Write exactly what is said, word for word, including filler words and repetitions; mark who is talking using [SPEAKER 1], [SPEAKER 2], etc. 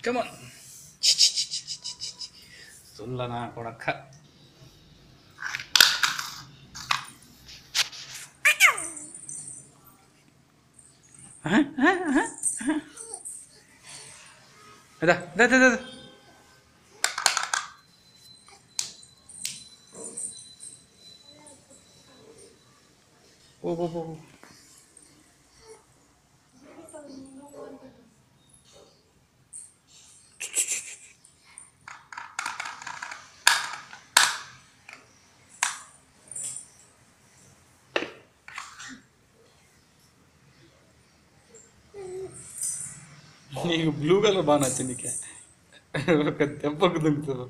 [SPEAKER 1] కమాన్ సుల్ల నా కొడక్క. దా దా దా దా ఓ ఓ ఓ నీకు blue colour బాగా నచ్చింది. నీకే ఒక దెబ్బకు దుంకుతావు.